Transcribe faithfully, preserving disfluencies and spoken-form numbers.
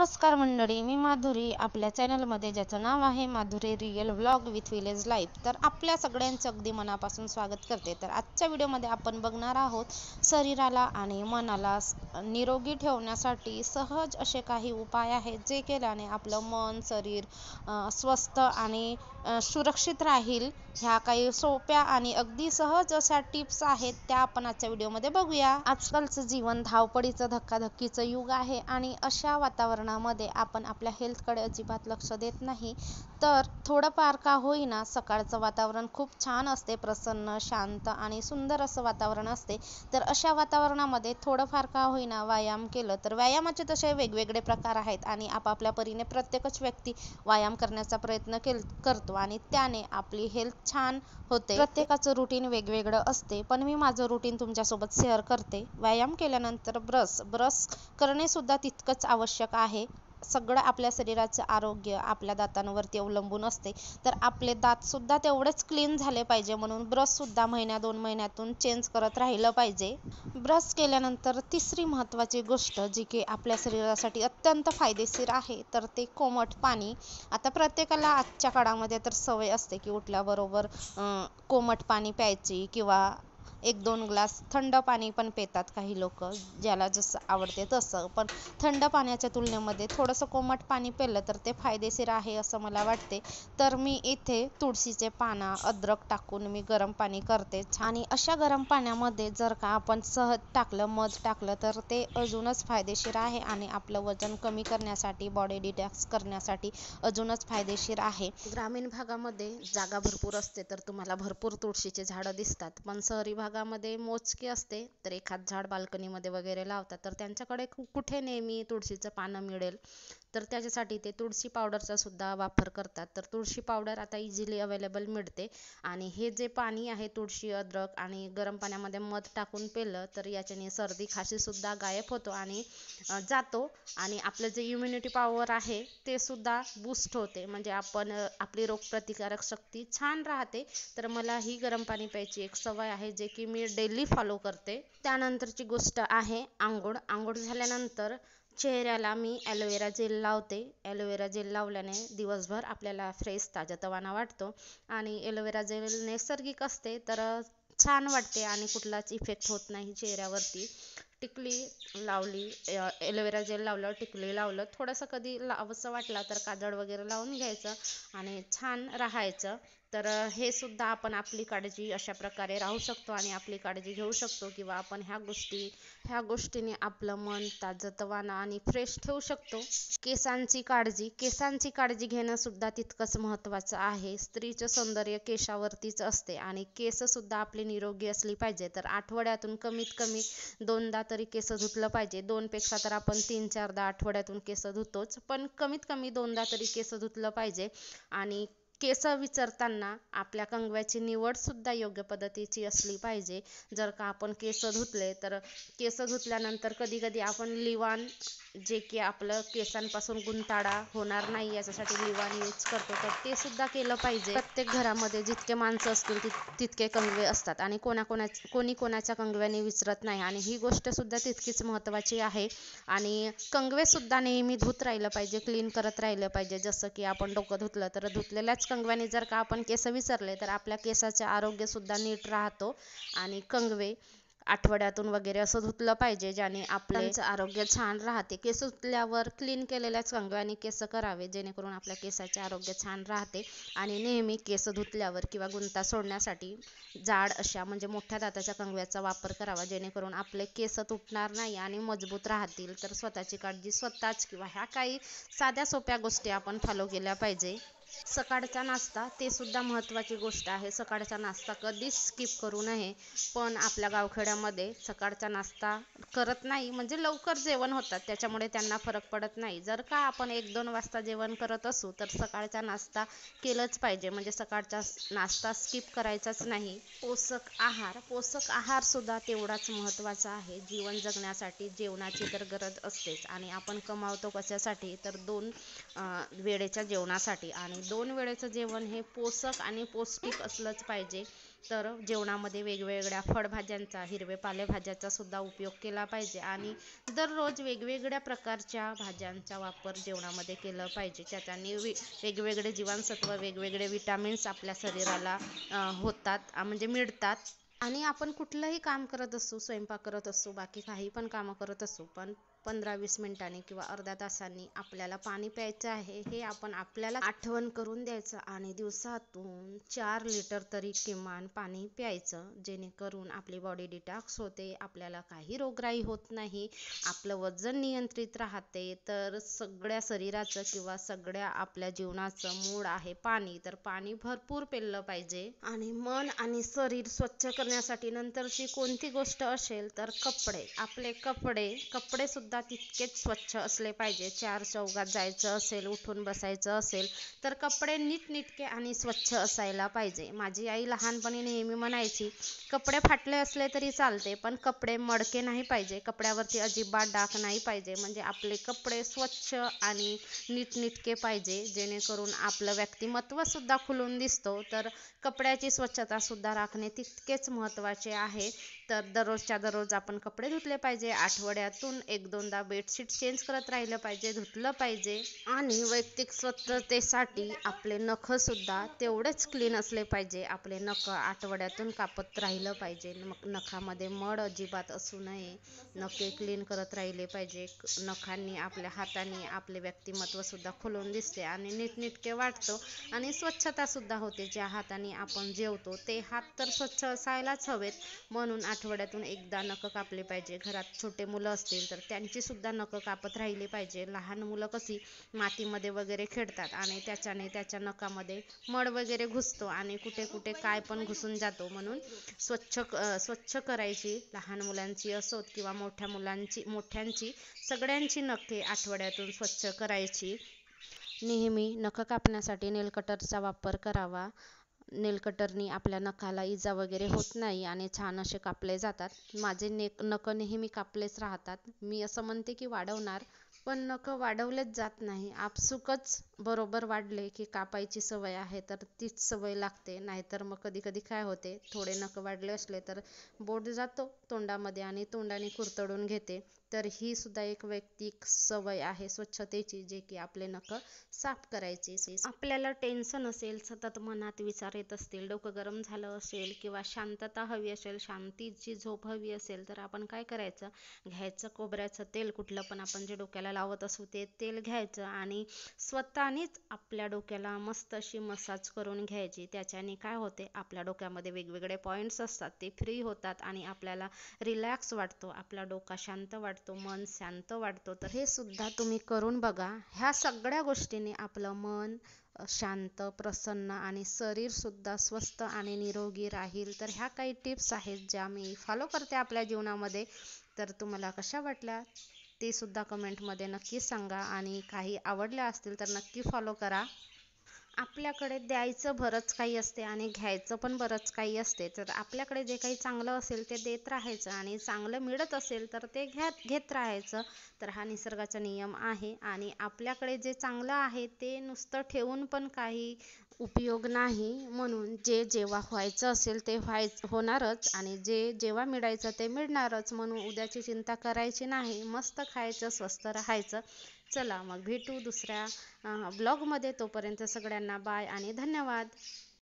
नमस्कार मंडळी, मी माधुरी आपल्या चॅनलमध्ये, ज्याचं नाव आहे Madhuri real vlog with village life. तर आपल्या सगळ्यांचं अगदी मनापासून स्वागत करते. तर आजच्या व्हिडिओमध्ये आपण बघणार आहोत शरीराला आणि मनाला निरोगी ठेवण्यासाठी सहज असे काही उपाय आहेत, जे केल्याने आपलं मन शरीर स्वस्थ आणि सुरक्षित राहील. ह्या काही सोप्या आणि अगदी सहज अशा टिप्स आहेत, त्या आपण आजच्या व्हिडिओमध्ये बघूया. आजकालचं जीवन धावपळीचं धक्काधक्कीचं युग आहे आणि अशा वातावरणामध्ये आपण आपल्या हेल्थकडे अजिबात लक्ष देत नाही. तर थोडंफार का होईना सकाळचं वातावरण खूप छान असते, प्रसन्न शांत आणि सुंदर असं वातावरण असते. तर अशा वातावरणामध्ये थोडंफार का होईना व्यायाम केलं तर, व्यायामाचे तसे वेगवेगळे प्रकार आहेत आणि आपापल्या परीने प्रत्येकच व्यक्ती व्यायाम करण्याचा प्रयत्न केल करतो आणि त्याने आपली हेल्थ छान होते. प्रत्येकाचं रुटीन वेगवेगळं असते, पण मी माझं रुटीन तुमच्यासोबत शेअर करते. व्यायाम केल्यानंतर ब्रश ब्रश करणे सुद्धा तितकंच आवश्यक आहे. सगळं आपल्या शरीराचं आरोग्य आपल्या दातांवरती अवलंबून असते. तर आपले दात सुद्धा तेवढेच क्लीन झाले पाहिजे, म्हणून ब्रश सुद्धा महिन्या दोन महिन्यातून चेंज करत राहिलं पाहिजे. ब्रश केल्यानंतर तिसरी महत्त्वाची गोष्ट, जी की आपल्या शरीरासाठी अत्यंत फायदेशीर आहे, तर ते कोमट पाणी. आता प्रत्येकाला आजच्या काळामध्ये तर सवय असते की उठल्याबरोबर कोमट पाणी प्यायची किंवा एक दोन ग्लास थंड पाणी पण पितात काही लोक, ज्याला जसं आवडते तसं. पण थंड पाण्याच्या तुलनेमध्ये थोडंसं कोमट पाणी पिलं तर ते फायदेशीर आहे असं मला वाटते. तर मी इथे तुळशीचे पानं अद्रक टाकून मी गरम पाणी करते. आणि अशा गरम पाण्यामध्ये जर का आपण शहद टाकलं, मध टाकलं तर ते अजूनच फायदेशीर आहे आणि आपलं वजन कमी करण्यासाठी, बॉडी डिटॉक्स करण्यासाठी अजूनच फायदेशीर आहे. ग्रामीण भागामध्ये जागा भरपूर असते तर तुम्हाला भरपूर तुळशीचे झाडं दिसतात, पण शहरी भागामध्ये मोजके असते. तर एखाद झाड बाल्कनीमध्ये वगैरे लावतात, तर त्यांच्याकडे कुठे नेहमी तुळशीचं पानं मिळेल, तर त्याच्यासाठी ते तुळशी पावडरचा सुद्धा वापर करतात. तर तुळशी पावडर आता इझिली अवेलेबल मिळते आणि हे जे पाणी आहे तुळशी, अद्रक आणि गरम पाण्यामध्ये मध टाकून पिलं तर याच्याने सर्दी खाशी सुद्धा गायब होतो आणि जातो आणि आपलं जे इम्युनिटी पॉवर आहे ते सुद्धा बूस्ट होते. म्हणजे आपण आपली रोगप्रतिकारक शक्ती छान राहते. तर मला ही गरम पाणी प्यायची एक सवय आहे, जे की मी डेली फॉलो करते. त्यानंतरची गोष्ट आहे आंघोळ. आंघोळ झाल्यानंतर चेहऱ्याला मी ॲलोवेरा जेल लावते. ॲलोवेरा जेल लावल्याने दिवसभर आपल्याला फ्रेश ताजतवाना वाटतो आणि ॲलोवेरा जेल नैसर्गिक असते, तर छान वाटते आणि कुठलाच इफेक्ट होत नाही चेहऱ्यावरती. टिकली लावली, ॲलोवेरा जेल लावलं, टिकली लावलं, थोडंसं कधी लावंसं वाटलं तर काजळ वगैरे लावून घ्यायचं आणि छान राहायचं. तर हे सुद्धा आपण आपली काळजी अशा प्रकारे राहू शकतो आणि आपली काळजी घेऊ शकतो, किंवा आपण ह्या गोष्टी ह्या गोष्टीने आपलं मन ताजतवाना आणि फ्रेश ठेवू शकतो. केसांची काळजी केसांची काळजी घेणं सुद्धा तितकंच महत्त्वाचं आहे. स्त्रीचं सौंदर्य केसावरतीच असते आणि केस सुद्धा आपली निरोगी असली पाहिजे. तर आठवड्यातून कमीत कमी दोनदा तरी केस धुतलं पाहिजे. दोन पेक्षा तर आपण तीन चारदा आठवड्यातून केस धुतोच, पण कमीत कमी दोनदा तरी केस धुतलं पाहिजे. आणि केस विचारताना आपल्या कंगव्याची निवड सुद्धा योग्य पद्धतीची असली पाहिजे. जर का आपण केस धुतले तर केस धुतल्यानंतर कधी कधी आपण लिवाण, जे की आपलं केसांपासून गुंताडा होणार नाही याच्यासाठी लिवाण यूज करतो, तर ते सुद्धा केलं पाहिजे. प्रत्येक घरामध्ये जितके माणसं असतील तितके कंगवे असतात आणि कोणाकोणा कोणी कोणाच्या कंगव्याने विचारत नाही आणि ही गोष्ट सुद्धा तितकीच महत्त्वाची आहे. आणि कंगवे सुद्धा नेहमी धुत राहिलं पाहिजे, क्लीन करत राहिलं पाहिजे. जसं की आपण डोकं धुतलं तर धुतलेल्याच कंगव्याने जर का आपण केस विसरले तर आपल्या केसाचे आरोग्य सुद्धा नीट राहतो. आणि कंगवे आठवड्यातून वगैरे असं धुतलं पाहिजे, ज्याने आपलं आरोग्य छान राहते. केस धुतल्यावर क्लीन केलेल्याच कंगव्याने केस करावे, जेणेकरून आपल्या केसाचे आरोग्य छान राहते. आणि नेहमी केस धुतल्यावर किंवा गुंता सोडण्यासाठी जाड अशा म्हणजे मोठ्या दाताच्या कंगव्याचा वापर करावा, जेणेकरून आपले केस तुटणार नाही आणि मजबूत राहतील. तर स्वतःची काळजी स्वतःच, किंवा ह्या काही साध्या सोप्या गोष्टी आपण फॉलो केल्या पाहिजे. सकाळचा नाश्ता ते सुद्धा महत्त्वाची गोष्ट आहे. सकाळचा नाश्ता कधीच स्किप करू नये. पण आपल्या गावखेड्यामध्ये सकाळचा नाश्ता करत नाही, म्हणजे लवकर जेवण होतात, त्याच्यामुळे त्यांना फरक पडत नाही. जर का आपण एक दोन वाजता जेवण करत असू तर सकाळचा नाश्ता केलंच पाहिजे, म्हणजे सकाळचा नाश्ता स्किप करायचाच नाही. पोषक आहार पोषक आहार सुद्धा तेवढाच महत्त्वाचा आहे. जीवन जगण्यासाठी जेवणाची तर गरज असतेच आणि आपण कमावतो कशासाठी, तर दोन वेळेच्या जेवणासाठी. आणि दोन वेळेचं जेवण हे पोषक आणि पौष्टिक असलंच पाहिजे. तर जेवणामध्ये वेगवेगळ्या फळभाज्यांचा, हिरवे पालेभाज्याचा सुद्धा उपयोग केला पाहिजे आणि दररोज वेगवेगळ्या प्रकारच्या भाज्यांचा वापर जेवणामध्ये केलं पाहिजे. त्याच्याने वे वेगवेगळे जीवनसत्व, वेगवेगळे विटामिन्स आपल्या शरीराला होतात, म्हणजे मिळतात. आणि आपण कुठलंही काम करत असू, स्वयंपाक करत असू, बाकी काही पण कामं करत असू, पण पंधरा वीस मिनिटांनी किंवा अर्ध्या तासांनी आपल्याला पाणी प्यायचं आहे हे आपण आपल्याला आठवण करून द्यायचं आणि दिवसातून चार लिटर तरी किमान पाणी प्यायचं, जेणेकरून आपली बॉडी डिटॉक्स होते, आपल्याला काही रोगराई होत नाही, आपलं वजन नियंत्रित राहते. तर सगळ्या शरीराचं किंवा सगळ्या आपल्या जीवनाचं मूळ आहे पाणी, तर पाणी भरपूर प्यायलं पाहिजे. आणि मन आणि शरीर स्वच्छ करण्यासाठी नंतरची कोणती गोष्ट असेल तर कपडे. आपले कपडे कपडे सुद्धा तितकेच स्वच्छ असले पाहिजे. चार चौघात जायचं असेल, उठून बसायचं असेल तर कपडे नीटनेटके आणि स्वच्छ असायला पाहिजे. माझी आई लहानपणी नेहमी म्हणायची, कपडे फाटले असले तरी चालते पण कपडे मडके नाही पाहिजे, कपड्यावरती अजिबात डाग नाही पाहिजे. म्हणजे आपले कपडे स्वच्छ आणि नीटनेटके पाहिजे, जेणेकरून आपलं व्यक्तिमत्व सुद्धा खुलून दिसतो. तर कपड्याची स्वच्छता सुद्धा राखणे तितकेच महत्त्वाचे आहे. तर दररोजच्या दररोज आपण कपडे धुतले पाहिजे. आठवड्यातून एक दोनदा बेडशीट चेंज करत राहिलं पाहिजे, धुतलं पाहिजे. आणि वैयक्तिक स्वच्छतेसाठी आपले नख सुद्धा तेवढेच क्लीन असले पाहिजे. आपले नख आठवड्यातून कापत राहिलं पाहिजे. नखामध्ये मड अजिबात असू नये, नखे क्लीन करत राहिले पाहिजे. नखांनी, आपल्या हातांनी आपले व्यक्तिमत्व सुद्धा खुलून दिसते आणि नीटनेटके वाटतो आणि स्वच्छता सुद्धा होते. ज्या हाताने आपण जेवतो ते हात तर स्वच्छ असायलाच हवेत, म्हणून आठवड्यातून एकदा नख कापले पाहिजे. घरात छोटे मुलं असतील तर त्यांची सुद्धा नख कापत राहिली पाहिजे. लहान मुलं कशी मातीमध्ये वगैरे खेळतात आणि त्याच्याने त्याच्या नखामध्ये मड वगैरे घुसतो आणि कुठे कुठे काय पण घुसून जातो, म्हणून स्वच्छ स्वच्छ करायची. लहान मुलांची असोत किंवा मोठ्या मुलांची मोठ्यांची सगळ्यांची नखे आठवड्यातून स्वच्छ करायची. नेहमी नख कापण्यासाठी नेल कटरचा वापर करावा. नेल कटरनी आपल्या नखाला इजा वगैरे होत नाही आणि छान असे कापले जातात. माझे ने नख नेहमी कापलेच राहतात. मी असं म्हणते की वाढवणार, पण नख वाढवलेच जात नाही. आपसुकच बरोबर वाढले की कापायची सवय आहे तर तीच सवय लागते. नाहीतर मग कधी कधी काय होते, थोडे नख वाढले असले तर बोट जातो तोंडामध्ये आणि तोंडाने कुरतडून घेते. तर ही सुद्धा एक वैयक्तिक सवय आहे स्वच्छतेची, जे की आपले नख साफ करायची. आपल्याला टेन्शन असेल, सतत मनात विचार येत असतील, डोकं गरम झालं असेल किंवा शांतता हवी असेल, शांतीची झोप हवी असेल, तर आपण काय करायचं, घ्यायचं खोबऱ्याचं तेल, कुठलं पण आपण जे डोक्याला लावत असू ते तेल घ्यायचं आणि स्वतःनेच आपल्या डोक्याला मस्त अशी मसाज करून घ्यायची. त्याच्याने काय होते, आपल्या डोक्यामध्ये वेगवेगळे पॉईंट्स असतात ते फ्री होतात आणि आपल्याला रिलॅक्स वाटतो, आपला डोका शांत वाटतो, मन शांत वाटतो. तर हे सुद्धा तुम्ही करून बघा. ह्या सगळ्या गोष्टींनी आपलं मन शांत, प्रसन्न आणि शरीर सुद्धा स्वस्थ आणि निरोगी राहील. तर ह्या काही टिप्स आहेत ज्या मी फॉलो करते आपल्या जीवनामध्ये. तर तुम्हाला कशा वाटल्या ते सुद्धा कमेंटमध्ये नक्की सांगा आणि काही आवडल्या असतील तर नक्की फॉलो करा. आपल्याकडे द्यायचं बरंच काही असते आणि घ्यायचं पण बरंच काही असते. तर आपल्याकडे जे काही चांगलं असेल ते देत राहायचं आणि चांगलं मिळत असेल तर ते घ्यात घेत राहायचं. तर हा निसर्गाचा नियम आहे आणि आपल्याकडे जे चांगलं आहे ते नुसतं ठेवून पण काही उपयोग नाही. म्हणून जे जेव्हा व्हायचं असेल ते व्हाय होणारच आणि जे जेव्हा मिळायचं ते मिळणारच. म्हणून उद्याची चिंता करायची नाही, मस्त खायचं, स्वस्त राहायचं. चला मग भेटू दुसऱ्या ब्लॉगमध्ये. तोपर्यंत सगळ्यांना बाय आणि धन्यवाद.